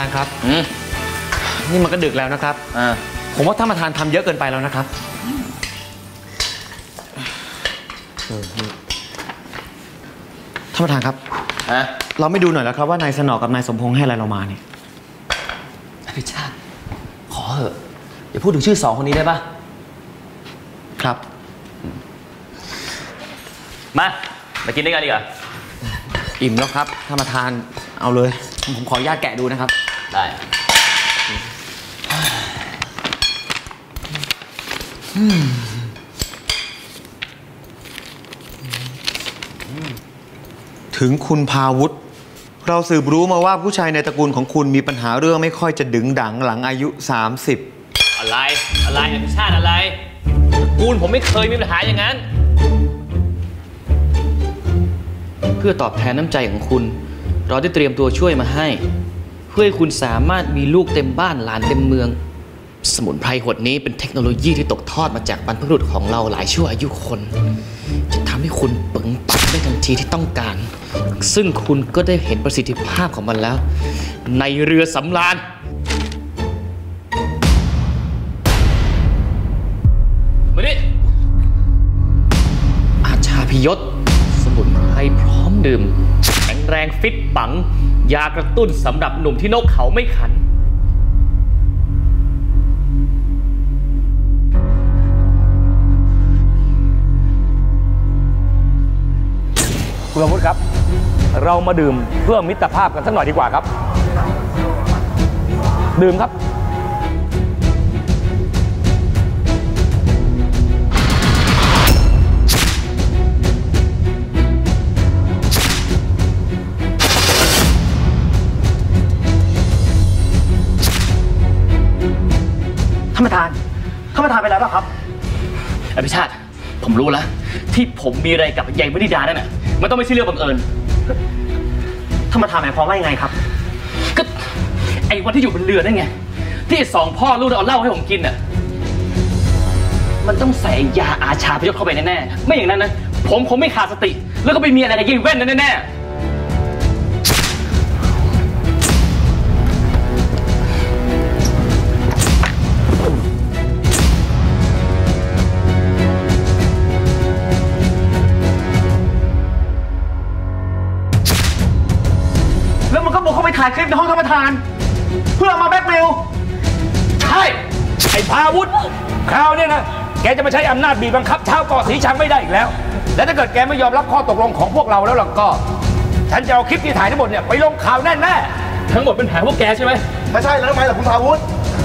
านครับนี่มันก็ดึกแล้วนะครับผมว่าท่านประธานทำเยอะเกินไปแล้วนะครับท่านประธานครับเราไม่ดูหน่อยแล้วครับว่านายสนอกับนายสมพงษ์ให้อะไรเรามาเนี่ยพิชาติขอเถอะอย่าพูดถึงชื่อ2 คนนี้ได้ปะครับมากินด้วยกันดีกว่าอิ่มแล้วครับท่านประธานเอาเลยผมขออนุญาตแกะดูนะครับได้ถึงคุณพาวุฒิเราสืบรู้มาว่าผู้ชายในตระกูลของคุณมีปัญหาเรื่องไม่ค่อยจะดึงดังหลังอายุ30 อะไรอภิชาติอะไรตระกูลผมไม่เคยมีปัญหาอย่างนั้นเพื่อตอบแทนน้ำใจของคุณเราได้เตรียมตัวช่วยมาให้เพื่อให้คุณสามารถมีลูกเต็มบ้านหลานเต็มเมืองสมุนไพรขวดนี้เป็นเทคโนโลยีที่ตกทอดมาจากบรรพบุรุษของเราหลายชั่วอายุคนจะทำให้คุณปึงปังได้ทันทีที่ต้องการซึ่งคุณก็ได้เห็นประสิทธิภาพของมันแล้วในเรือสำราญมาดิอาชาพิยศสมุนไพรพร้อมดื่มแข็งแรงฟิตปังยากระตุ้นสำหรับหนุ่มที่นกเขาไม่ขันคุณอาวุธครับเรามาดื่มเพื่อมิตรภาพกันสักหน่อยดีกว่าครับดื่มครับท่านประธานเป็นไรบ้างครับอภิชาติผมรู้แล้วที่ผมมีอะไรกับยายมณิดานั่นน่ะมันต้องไม่ใช่เรื่องบังเอิญท่านประธานหมายความว่ายังไงครับก็ไอ้วันที่อยู่บนเรือนั่นไงที่2 พ่อลูกเอาเหล้าให้ผมกินน่ะมันต้องใส่ยาอาชาพยศเข้าไปแน่ๆไม่อย่างนั้นนะผมคงไม่ขาดสติแล้วก็ไปมีอะไรกับยายแว่นนั่นแน่ๆถ่ายคลิปในห้องท่านประธานเพื่อมาแบล็กเมลใช่ไอ้พาวุฒิคราวนี้นะแกจะมาใช้อำนาจบีบบังคับชาวเกาะสีชังไม่ได้อีกแล้วและถ้าเกิดแกไม่ยอมรับข้อตกลงของพวกเราแล้วล่ะก็ฉันจะเอาคลิปที่ถ่ายทั้งหมดเนี่ยไปลงข่าวแน่ทั้งหมดเป็นแผนพวกแกใช่ไหมไม่ใช่แล้วทำไมล่ะคุณพาวุฒิ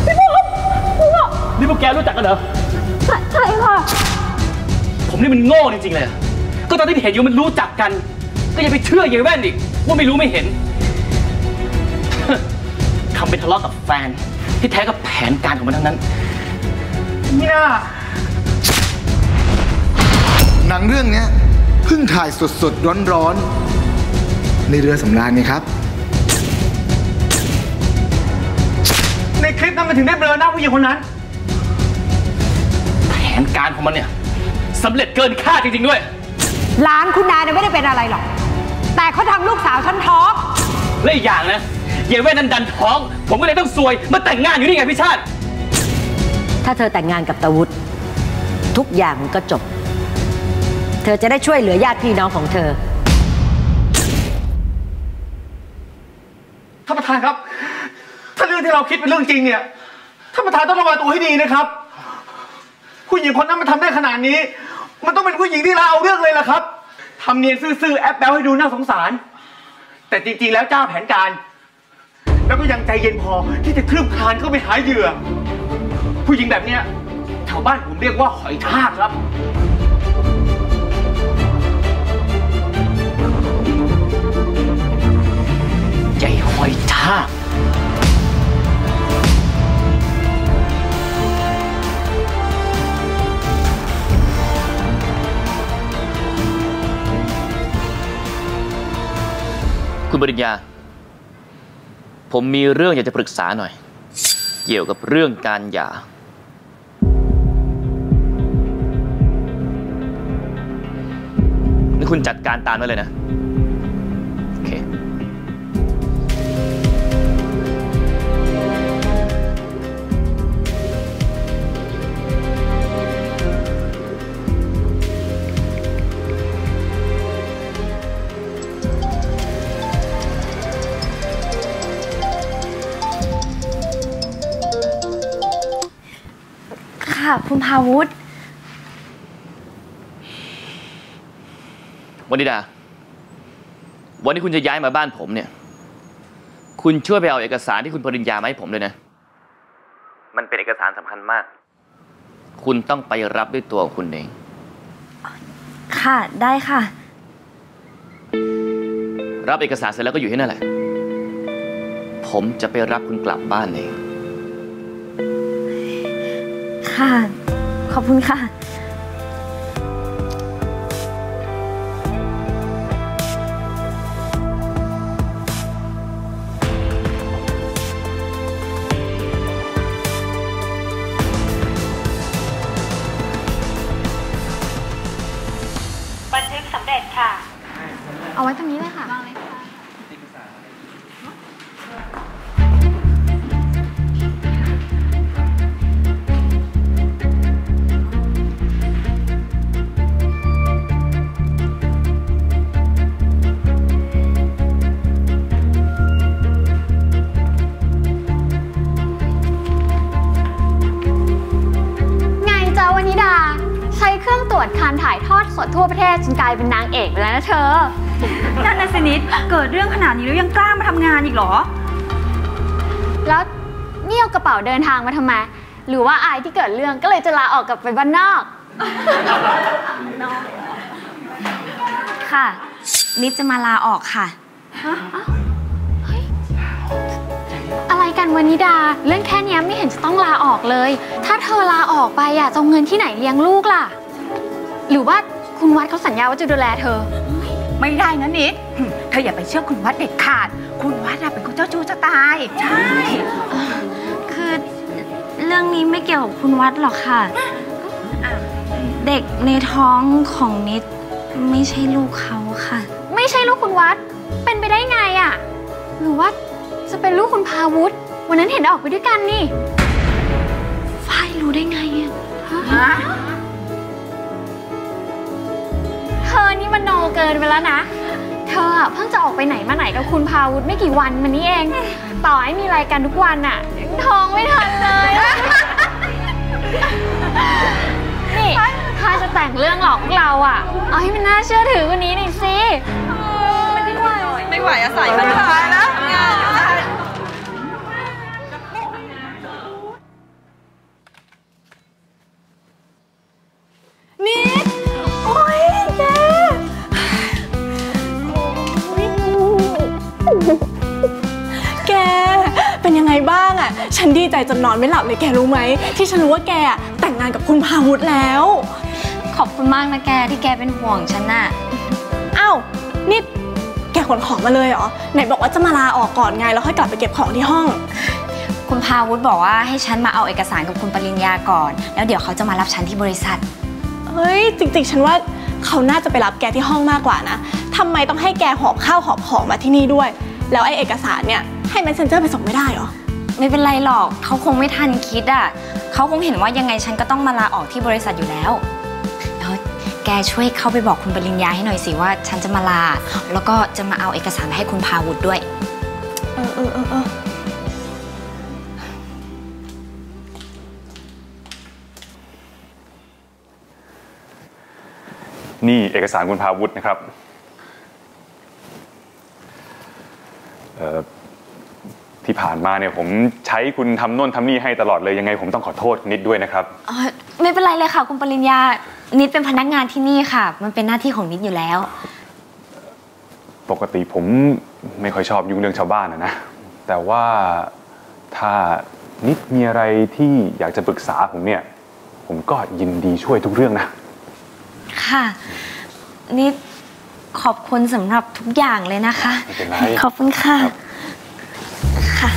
นี่พวกแกรู้จักกันเหรอใช่ค่ะผมนี่มันโง่จริงๆเลยก็ตอนที่เห็นอยู่มันรู้จักกันก็ยังไปเชื่อยายแว่นอีกว่าไม่รู้ไม่เห็นทำเป็นทะเลาะกับแฟนที่แท้ก็แผนการของมันทั้งนั้นนี่นะหนังเรื่องนี้เพิ่งถ่ายสดๆร้อนๆในเรือสำราญไงครับในคลิปนั้นมันถึงได้เบลอหน้าผู้หญิงคนนั้นแผนการของมันเนี่ยสำเร็จเกินคาดจริงๆด้วยหลานคุณนายเนี่ยไม่ได้เป็นอะไรหรอกแต่เขาทำลูกสาวฉันท้องและอีกอย่างนะยายแว่นนั้นดันท้องผมก็เลยต้องซวยมาแต่งงานอยู่นี่ไงพี่ชาติถ้าเธอแต่งงานกับตาวุฒิทุกอย่างมันก็จบเธอจะได้ช่วยเหลือญาติพี่น้องของเธอท่านประธานครับถ้าเรื่องที่เราคิดเป็นเรื่องจริงเนี่ยท่านประธานต้องระวังตัวให้ดีนะครับผู้หญิงคนนั้นมันทำได้ขนาดนี้มันต้องเป็นผู้หญิงที่เราเอาเรื่องเลยล่ะครับทำเนียนซื่อๆแอปแบลให้ดูน่าสงสารแต่จริงๆแล้วเจ้าแผนการแล้วก็ยังใจเย็นพอที่จะคลืบคลานเข้าไปหาเหยื่อผู้หญิงแบบเนี้ยแถวบ้านผมเรียกว่าหอยทากครับใจหอยทากคุณปริญญาผมมีเรื่องอยากจะปรึกษาหน่อยเกี่ยวกับเรื่องการหย่านี่คุณจัดการตามไว้เลยนะโอเคค่ะคุณพาวุฒิวนิดา วันนี้คุณจะย้ายมาบ้านผมเนี่ย คุณช่วยไปเอาเอกสารที่คุณปริญญามาให้ผมเลยนะ มันเป็นเอกสารสำคัญมาก คุณต้องไปรับด้วยตัวของคุณเองค่ะได้ค่ะรับเอกสารเสร็จแล้วก็อยู่ที่นั่นแหละ ผมจะไปรับคุณกลับบ้านเองค่ะขอบคุณค่ะบันทึกสำเร็จค่ะเอาไว้ตรงนี้เลยค่ะตรวจการถ่ายทอดสดทั่วประเทศจนกลายเป็นนางเอกไปแล้วนะเธอนั่นน่ะสินิดเกิดเรื่องขนาดนี้แล้วยังกล้ามาทำงานอีกเหรอแล้วนี่เอากระเป๋าเดินทางมาทำไมหรือว่าอายที่เกิดเรื่องก็เลยจะลาออกกลับไปบ้านนอกค่ะนิดจะมาลาออกค่ะอะไรกันวนิดาเรื่องแค่นี้ไม่เห็นจะต้องลาออกเลยถ้าเธอลาออกไปจะเอาเงินที่ไหนเลี้ยงลูกล่ะหรือว่าคุณวัดเขาสัญญาว่าจะดูแลเธอไม่ได้นะนิดเธออย่าไปเชื่อคุณวัดเด็ดขาดคุณวัดเป็นคนเจ้าชู้จะตายใช่คือเรื่องนี้ไม่เกี่ยวกับคุณวัดหรอกค่ะเด็กในท้องของนิดไม่ใช่ลูกเขาค่ะไม่ใช่ลูกคุณวัดเป็นไปได้ไงอ่ะหรือว่าจะเป็นลูกคุณพาวุฒิวันนั้นเห็นออกไปด้วยกันนี่ฝ้ายรู้ได้ไงอ่ะเธอนี่มันโนเกินไปแล้วนะเธอเพิ่งจะออกไปไหนมาไหนกับคุณพาวุฒิไม่กี่วันมานี้เองต่อให้มีรายการทุกวันอ่ะท้องไม่ทันเลยนี่ถ้าจะแต่งเรื่องหลอกพวกเราอ่ะเอาให้มันน่าเชื่อถือกว่านี้หน่อยสิไม่ไหวอาศัยมันตายนะนิดโอ๊ยแกเป็นยังไงบ้างอะฉันดีใจจนนอนไม่หลับเลยแกรู้ไหมที่ฉันรู้ว่าแกแต่งงานกับคุณพาวุฒิแล้วขอบคุณมากนะแกที่แกเป็นห่วงฉันน่ะอ้าวนี่แกขนของมาเลยเหรอไหนบอกว่าจะมาลาออกก่อนไงแล้วค่อยกลับไปเก็บของที่ห้องคุณพาวุฒิบอกว่าให้ฉันมาเอาเอกสารกับคุณปริญญาก่อนแล้วเดี๋ยวเขาจะมารับฉันที่บริษัทเฮ้ยจริงๆฉันว่าเขาน่าจะไปรับแกที่ห้องมากกว่านะทำไมต้องให้แกหอบข้าวหอบของมาที่นี่ด้วยแล้วไอ้เอกสารเนี่ยให้ Messenger ไปส่งไม่ได้หรอไม่เป็นไรหรอกเขาคงไม่ทันคิดอ่ะเขาคงเห็นว่ายังไงฉันก็ต้องมาลาออกที่บริษัทอยู่แล้วแล้วแกช่วยเข้าไปบอกคุณปริญญาให้หน่อยสิว่าฉันจะมาลาแล้วก็จะมาเอาเอกสารให้คุณพาวุฒิด้วยนี่เอกสารคุณพาวุฒินะครับที่ผ่านมาเนี่ยผมใช้คุณทำโน่นทำนี่ให้ตลอดเลยยังไงผมต้องขอโทษนิดด้วยนะครับไม่เป็นไรเลยค่ะคุณปริญญานิดเป็นพนักงานที่นี่ค่ะมันเป็นหน้าที่ของนิดอยู่แล้วปกติผมไม่ค่อยชอบยุ่งเรื่องชาวบ้านนะแต่ว่าถ้านิดมีอะไรที่อยากจะปรึกษาผมเนี่ยผมก็ยินดีช่วยทุกเรื่องนะค่ะนิดขอบคุณสำหรับทุกอย่างเลยนะคะไม่เป็นไรขอบคุณค่ะค่ะ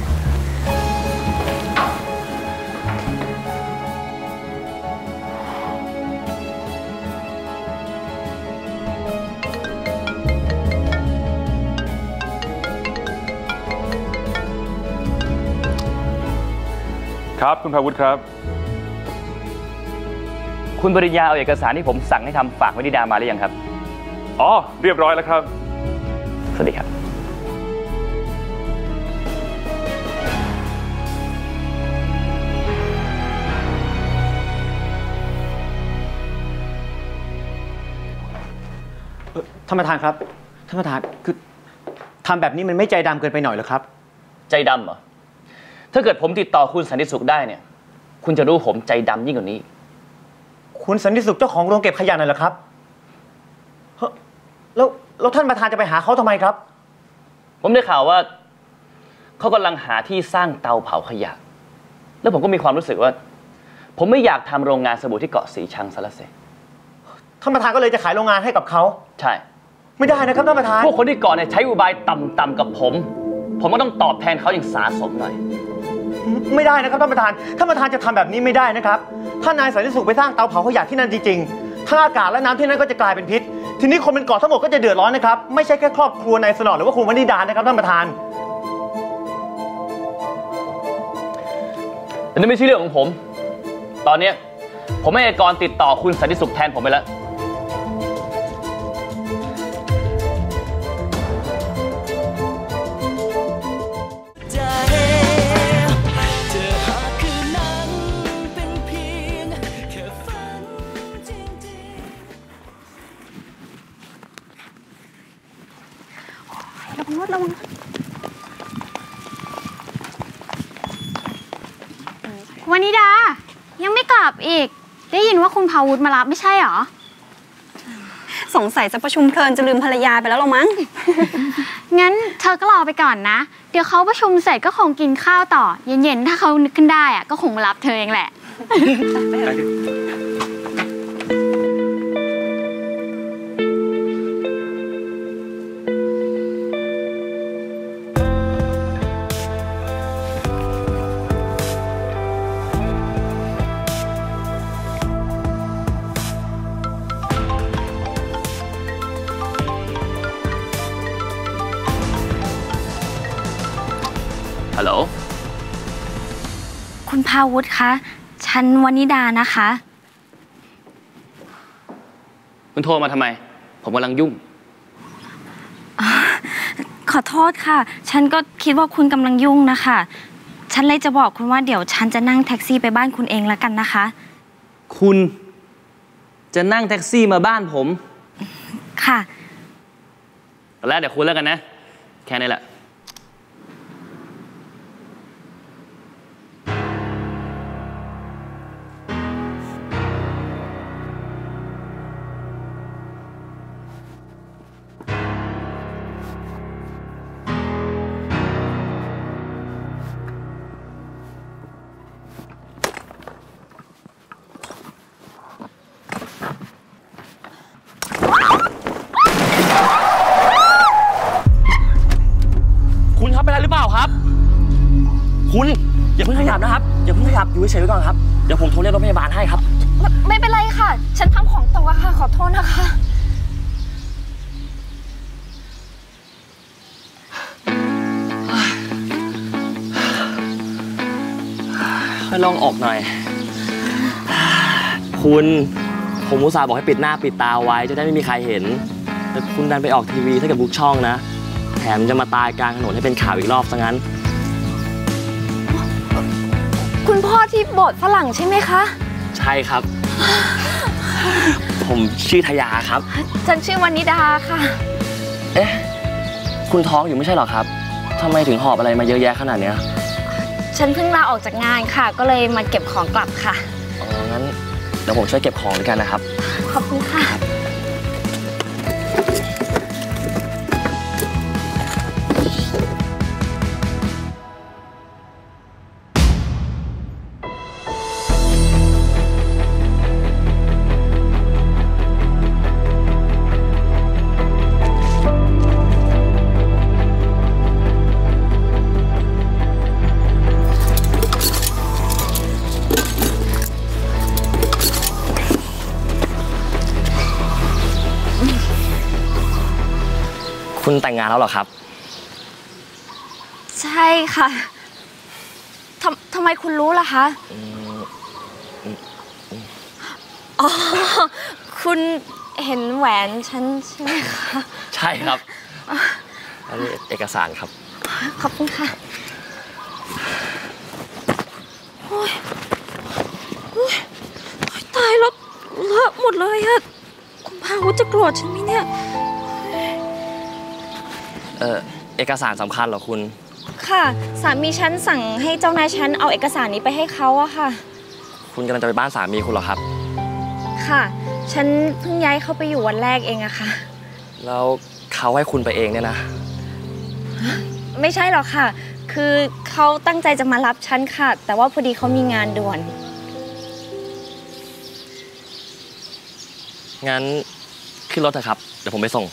ครับคุณพาวุฒิครับคุณปริญญาเอาเอกสารที่ผมสั่งให้ทำฝากวนิดามาหรือยังครับอ๋อเรียบร้อยแล้วครับสวัสดีครับท่านประธานครับท่านประธานคือทำแบบนี้มันไม่ใจดำเกินไปหน่อยเหรอครับใจดำเหรอถ้าเกิดผมติดต่อคุณสันติสุขได้เนี่ยคุณจะรู้ผมใจดำยิ่งกว่านี้คุณสันติสุขเจ้าของโรงเก็บขยะนั่นเหรอครับแล้วท่านประธานจะไปหาเขาทำไมครับผมได้ข่าวว่าเขากำลังหาที่สร้างเตาเผาขยะแล้วผมก็มีความรู้สึกว่าผมไม่อยากทำโรงงานสบู่ที่เกาะสีชังซะละสิท่านประธานก็เลยจะขายโรงงานให้กับเขาใช่ไม่ได้นะครับท่านประธานพวกคนที่เกาะเนี่ยใช้อุบายต่ำๆกับผมก็ต้องตอบแทนเขาอย่างสาสมหน่อยไม่ได้นะครับท่านประธานจะทำแบบนี้ไม่ได้นะครับถ้านายสันติสุขไปสร้างเตาเผาขยะที่นั่นจริงๆถ้าอากาศและน้ำที่นั่นก็จะกลายเป็นพิษทีนี้คนเป็นเกาะทั้งหมดก็จะเดือดร้อนนะครับไม่ใช่แค่ครอบครัวนายสนอหรือว่าคุณวนิดานะครับท่านประธานแต่นั่นไม่ใช่เรื่องของผมตอนนี้ผมให้กรติดต่อคุณสันติสุขแทนผมไปแล้วระวังวนิดายังไม่กลับอีกได้ยินว่าคุณพาวุฒิมารับไม่ใช่หรอสงสัยจะประชุมเพลินจะลืมภรรยาไปแล้วหรอมั้งงั้นเธอก็รอไปก่อนนะเดี๋ยวเขาประชุมเสร็จก็คงกินข้าวต่อเย็นๆถ้าเขานึกขึ้นได้อะก็คงมารับเธอเองแหละฮัลโหลคุณพาวุฒิคะฉันวนิดานะคะคุณโทรมาทำไมผมกำลังยุ่งขอโทษค่ะฉันก็คิดว่าคุณกำลังยุ่งนะคะฉันเลยจะบอกคุณว่าเดี๋ยวฉันจะนั่งแท็กซี่ไปบ้านคุณเองแล้วกันนะคะคุณจะนั่งแท็กซี่มาบ้านผมค่ะแล้วเดี๋ยวคุณแล้วกันนะแค่นี้แหละคุณอย่าเพิ่งขยับนะครับอย่าเพิ่งขยับอยู่เฉยๆไว้ก่อนครับเดี๋ยวผมโทรเรียกรถพยาบาลให้ครับไม่เป็นไรค่ะฉันทำของตกอะค่ะขอโทษนะคะค่อยลองออกหน่อยคุณผมอุตส่าห์บอกให้ปิดหน้าปิดตาไว้จะได้ไม่มีใครเห็นแต่คุณดันไปออกทีวีถ้ากับทุกช่องนะแถมจะมาตายกลางถนนให้เป็นข่าวอีกรอบซะงั้นคุณพ่อที่โบสถ์ฝรั่งใช่ไหมคะใช่ครับผมชื่อทยาครับฉันชื่อวนิดาค่ะเอ๊ะคุณท้องอยู่ไม่ใช่หรอครับทำไมถึงหอบอะไรมาเยอะแยะขนาดเนี้ยฉันเพิ่งลาออกจากงานค่ะก็เลยมาเก็บของกลับค่ะอ๋องั้นเดี๋ยวผมช่วยเก็บของด้วยกันนะครับขอบคุณค่ะคุณแต่งงานแล้วเหรอครับใช่ค่ะทำไมคุณรู้ล่ะคะอ๋อคุณเห็นแหวนฉันใช่ไหมคะใช่ครับอันนี้เอกสารครับขอบคุณค่ะโอ๊ยตายแล้วเลอะหมดเลยอะคุณพวุฒิจะโกรธฉันไหมเนี่ยเอกสารสำคัญเหรอคุณค่ะสามีฉันสั่งให้เจ้านายฉันเอาเอกสารนี้ไปให้เขาอะค่ะคุณกำลังจะไปบ้านสามีคุณเหรอครับค่ะฉันเพิ่งย้ายเข้าไปอยู่วันแรกเองอะค่ะแล้วเขาให้คุณไปเองเนี่ยนะไม่ใช่หรอกค่ะคือเขาตั้งใจจะมารับฉันค่ะแต่ว่าพอดีเขามีงานด่วนงั้นขึ้นรถเถอะครับเดี๋ยวผมไปส่ง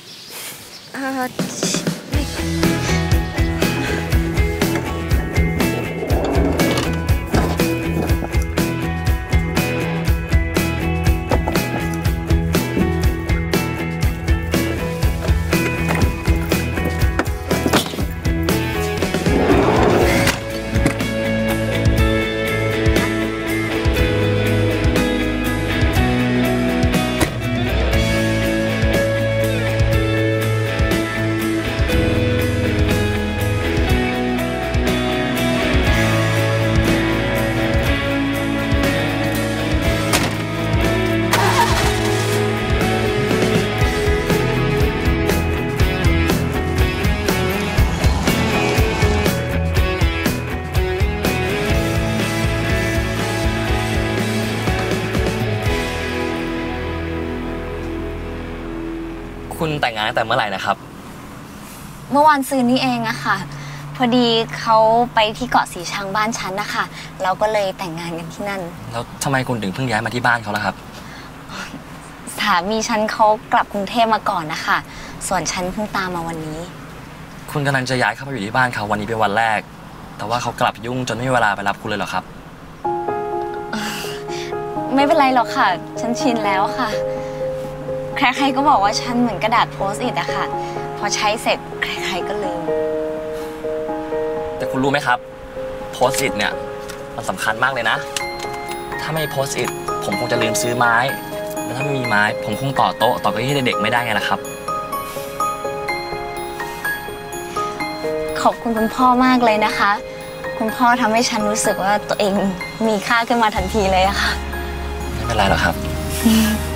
คุณแต่งงานตั้งแต่เมื่อไหร่นะครับเมื่อวานซืนนี้เองอะค่ะพอดีเขาไปที่เกาะสีชังบ้านฉันนะคะเราก็เลยแต่งงานกันที่นั่นแล้วทำไมคุณถึงเพิ่งย้ายมาที่บ้านเขาล่ะครับสามีฉันเขากลับกรุงเทพมาก่อนนะคะส่วนฉันเพิ่งตามมาวันนี้คุณกำลังจะย้ายเข้าไปอยู่ที่บ้านเขาวันนี้เป็นวันแรกแต่ว่าเขากลับยุ่งจนไม่มีเวลาไปรับคุณเลยเหรอครับไม่เป็นไรหรอกค่ะฉันชินแล้วค่ะใครๆก็บอกว่าฉันเหมือนกระดาษโพสต์อิทอะค่ะพอใช้เสร็จใครๆก็ลืมแต่คุณรู้ไหมครับโพสต์อิทเนี่ยมันสำคัญมากเลยนะถ้าไม่โพสต์อิทผมคงจะลืมซื้อไม้แล้วถ้าไม่มีไม้ผมคงต่อโต๊ะต่อเก้าอี้ให้เด็กๆไม่ได้ไงล่ะครับขอบคุณพ่อมากเลยนะคะคุณพ่อทำให้ฉันรู้สึกว่าตัวเองมีค่าขึ้นมาทันทีเลยอะค่ะไม่เป็นไรหรอกครับ